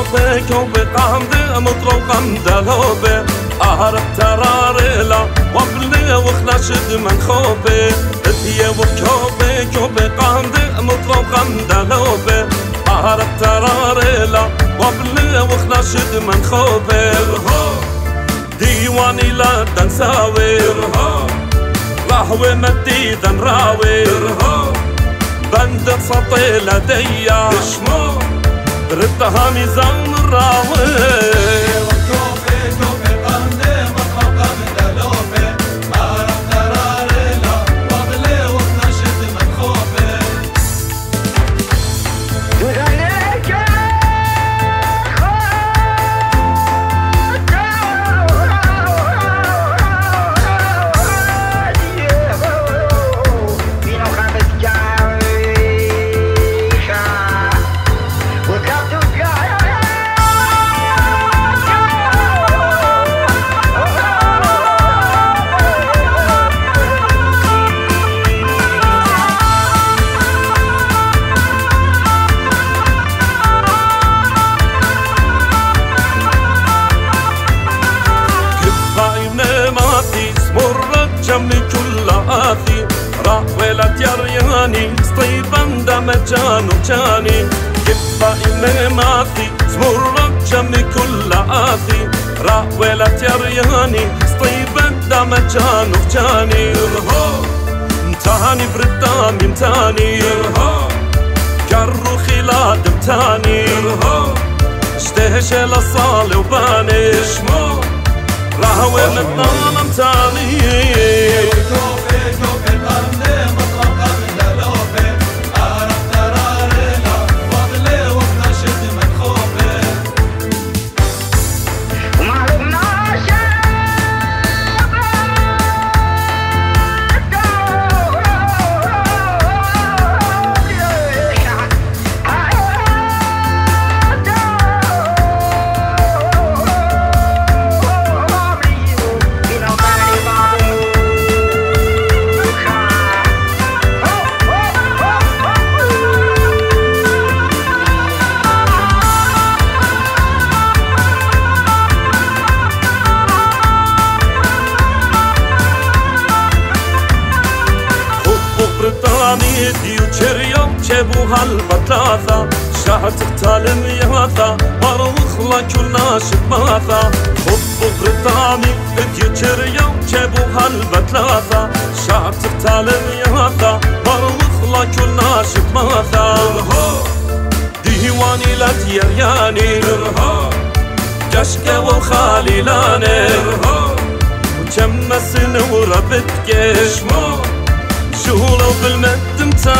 كوبي كوبي قامدة مطرو قامدة لوبي أهرب تراريلا وبلي وخلاشد من خوبي اتيه وكوبي كوبي قامدة مطرو قامدة لوبي أهرب تراريلا وبلي وخلاشد من خوبي ديواني لا تنساوي راهوي مديدا راوي بند سطي لدي ردها ميزان راوي جمي كل آثي راويلة يرياني سطيبان دا مجانو جاني كفا إني ماثي سمر جمي كل آثي راويلة يرياني سطيبان دا مجانو جاني متاني بردامي متاني كرو خلاد متاني اشتهش لصالي وباني راهوي متنام متاني كوبي كوبي قامدة مطرو قامدة لوبي أهرب تراريلا وبلي وخلاشد من خوبي ديو تشريو جابو هالبطاثة شاهد تختالم يهاثة وخلا كلنا شباثة خطو بريطاني ديو تشريو جابو هالبطاثة شاهد تختالم يهاثة وخلا كلنا شباثة ديواني لا تيرياني كشكة وخاليلاني وكم سنة وربتك شهولة وبالمد متاني